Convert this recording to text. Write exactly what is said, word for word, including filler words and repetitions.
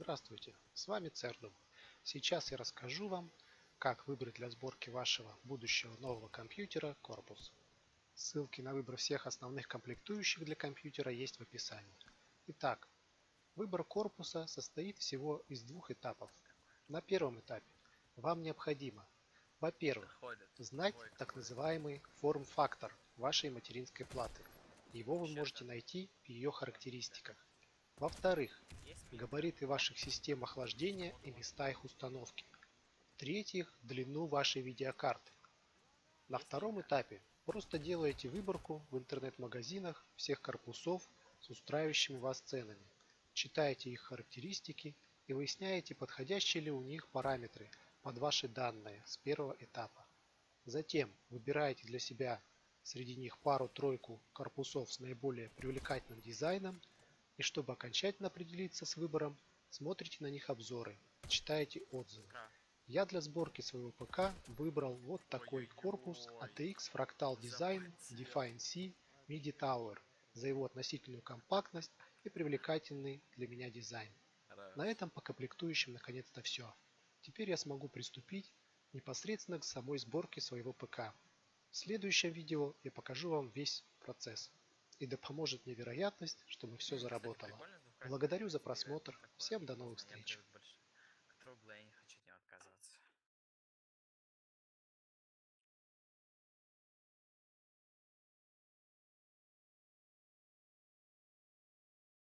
Здравствуйте, с вами Цердум. Сейчас я расскажу вам, как выбрать для сборки вашего будущего нового компьютера корпус. Ссылки на выбор всех основных комплектующих для компьютера есть в описании. Итак, выбор корпуса состоит всего из двух этапов. На первом этапе вам необходимо, во-первых, знать так называемый форм-фактор вашей материнской платы. Его вы можете найти в ее характеристиках. Во-вторых, габариты ваших систем охлаждения и места их установки. В-третьих, длину вашей видеокарты. На втором этапе просто делаете выборку в интернет-магазинах всех корпусов с устраивающими вас ценами. Читаете их характеристики и выясняете, подходящие ли у них параметры под ваши данные с первого этапа. Затем выбираете для себя среди них пару-тройку корпусов с наиболее привлекательным дизайном. И чтобы окончательно определиться с выбором, смотрите на них обзоры, читаете отзывы. Я для сборки своего ПК выбрал вот такой корпус эй ти экс Fractal Design Define C Midi Tower за его относительную компактность и привлекательный для меня дизайн. На этом по комплектующим наконец-то все. Теперь я смогу приступить непосредственно к самой сборке своего ПК. В следующем видео я покажу вам весь процесс. И да поможет мне вероятность, чтобы все заработало. Благодарю за просмотр. Всем до новых встреч.